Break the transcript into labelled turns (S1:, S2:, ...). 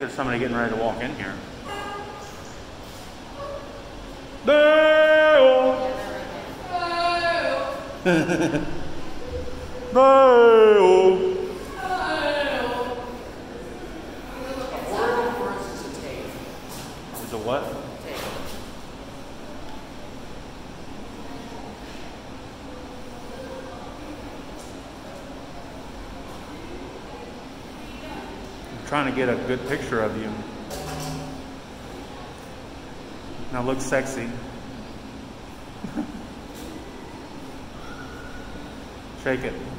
S1: There's somebody getting ready to walk in here. Dale! Dale! Is a what? I'm trying to get a good picture of you. Now look sexy. Shake it.